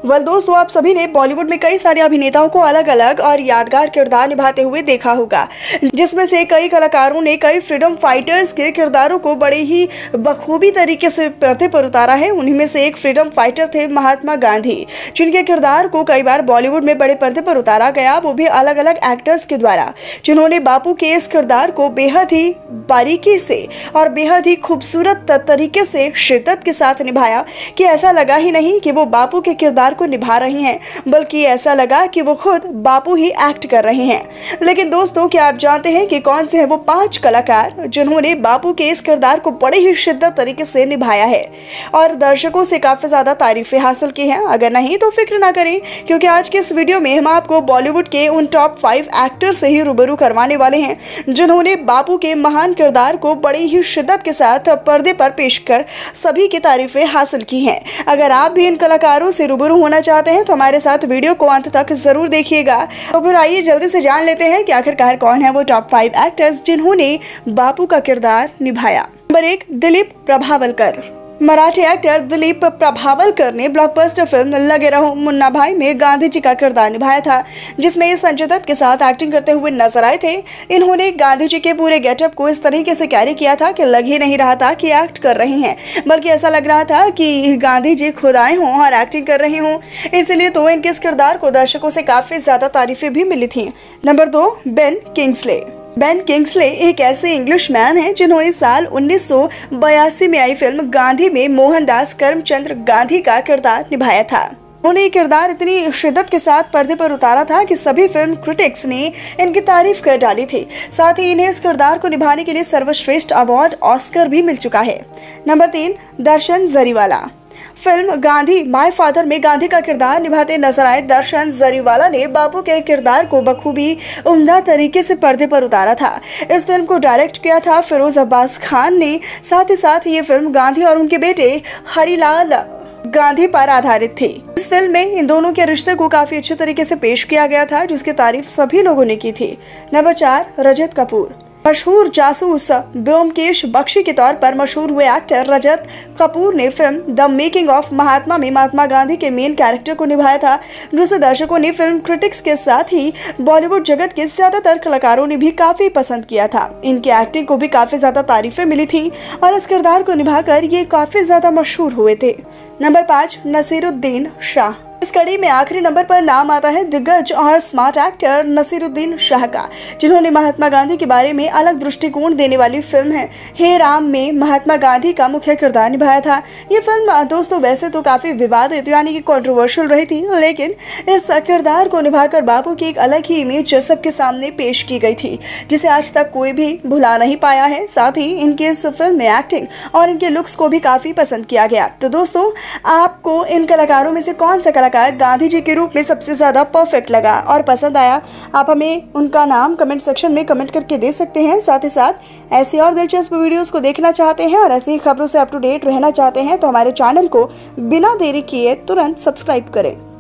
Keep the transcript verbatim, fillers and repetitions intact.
Well दोस्तों, आप सभी ने बॉलीवुड में कई सारे अभिनेताओं को अलग अलग और यादगार किरदार निभाते हुए देखा होगा, जिसमें से कई कलाकारों ने कई फ्रीडम फाइटर्स के किरदारों को बड़े ही बखूबी तरीके से पर्दे पर उतारा है। उन्हीं में से एक फ्रीडम फाइटर थे महात्मा गांधी, जिनके किरदार को कई बार बॉलीवुड में बड़े पर्दे पर उतारा गया, वो भी अलग अलग एक्टर्स के द्वारा, जिन्होंने बापू के इस किरदार को बेहद ही बारीकी से और बेहद ही खूबसूरत तरीके से शिद्दत के साथ निभाया कि ऐसा लगा ही नहीं कि वो बापू के किरदार को निभा रही हैं, बल्कि ऐसा लगा कि वो खुद बापू ही एक्ट कर रहे हैं। लेकिन दोस्तों, क्या आप जानते हैं कि कौन से हैं वो पांच कलाकार जिन्होंने बापू के इस किरदार को बड़े ही शिद्दत तरीके से निभाया है और दर्शकों से काफी ज्यादा तारीफें हासिल की हैं? अगर नहीं तो फिक्र ना करें, क्योंकि आज के इस वीडियो में हम आपको बॉलीवुड के उन टॉप फाइव एक्टर से ही रूबरू करवाने वाले हैं जिन्होंने बापू के महान किरदार को बड़ी ही शिद्दत के साथ पर्दे पर पेश कर सभी की तारीफें हासिल की हैं। अगर आप भी इन कलाकारों से रूबरू होना चाहते हैं तो हमारे साथ वीडियो को अंत तक जरूर देखिएगा। तो फिर आइए जल्दी से जान लेते हैं कि आखिरकार कौन है वो टॉप फाइव एक्टर्स जिन्होंने बापू का किरदार निभाया। नंबर एक, दिलीप प्रभावलकर। मराठी एक्टर दिलीप प्रभावलकर ने ब्लॉकबस्टर फिल्म लगे रहो मुन्ना भाई में गांधी जी का किरदार निभाया था, जिसमें ये संजय दत्त के साथ एक्टिंग करते हुए नजर आए थे। इन्होंने गांधी जी के पूरे गेटअप को इस तरीके से कैरी किया था कि लग ही नहीं रहा था कि एक्ट कर रहे हैं, बल्कि ऐसा लग रहा था कि गांधी जी खुद आए हों और एक्टिंग कर रहे हों। इसलिए तो इनके इस किरदार को दर्शकों से काफी ज्यादा तारीफें भी मिली थी। नंबर दो, बेन किंग्सले। बेन किंग्सले एक ऐसे इंग्लिश मैन हैं जिन्होंने साल उन्नीस सौ बयासी में आई फिल्म गांधी में मोहनदास करमचंद गांधी का किरदार निभाया था। उन्होंने ये किरदार इतनी शिद्दत के साथ पर्दे पर उतारा था कि सभी फिल्म क्रिटिक्स ने इनकी तारीफ कर डाली थी। साथ ही इन्हें इस किरदार को निभाने के लिए सर्वश्रेष्ठ अवार्ड ऑस्कर भी मिल चुका है। नंबर तीन, Darshan Jariwala. Film Gandhi my father में गांधी का किरदार निभाते नजर आए दर्शन जरीवाला ने बापू के किरदार को बखूबी उम्दा तरीके से पर्दे पर उतारा था। इस फिल्म को डायरेक्ट किया था फिरोज अब्बास खान ने। साथ ही साथ ये फिल्म गांधी और उनके बेटे हरिलाल गांधी पर आधारित थी। इस फिल्म में इन दोनों के रिश्ते को काफी अच्छे तरीके से पेश किया गया था, जिसकी तारीफ सभी लोगों ने की थी। नंबर चार, रजत कपूर। मशहूर जासूस ब्योमकेश बख्शी के तौर पर मशहूर हुए एक्टर रजत कपूर ने film the making of Mahatma में महात्मा गांधी के मेन कैरेक्टर को निभाया था, जिसे दर्शकों ने फिल्म क्रिटिक्स के साथ ही बॉलीवुड जगत के ज्यादातर कलाकारों ने भी काफी पसंद किया था। इनकी एक्टिंग को भी काफी ज्यादा तारीफें मिली थी और इस किरदार को निभाकर ये काफी ज्यादा मशहूर हुए थे। नंबर पाँच, नसीरुद्दीन शाह। इस कड़ी में आखिरी नंबर पर नाम आता है दिग्गज और स्मार्ट एक्टर नसीरुद्दीन शाह का, जिन्होंने महात्मा गांधी के बारे में अलग दृष्टिकोण देने वाली फिल्म है हे राम में महात्मा गांधी का मुख्य किरदार निभाया था। ये फिल्म दोस्तों वैसे तो काफी विवादित यानी कि कंट्रोवर्शियल रही थी, लेकिन इस किरदार को निभाकर बापू की एक अलग ही इमेज सबके सामने पेश की गई थी, जिसे आज तक कोई भी भुला नहीं पाया है। साथ ही इनके इस फिल्म में एक्टिंग और इनके लुक्स को भी काफी पसंद किया गया। तो दोस्तों, आपको इन कलाकारों में से कौन सा कलाकार गांधी जी के रूप में सबसे ज्यादा परफेक्ट लगा और पसंद आया? आप हमें उनका नाम कमेंट सेक्शन में कमेंट करके दे सकते हैं। साथ ही साथ ऐसी और दिलचस्प वीडियोस को देखना चाहते हैं और ऐसी ही खबरों से अप टू डेट रहना चाहते हैं तो हमारे चैनल को बिना देरी किए तुरंत सब्सक्राइब करें।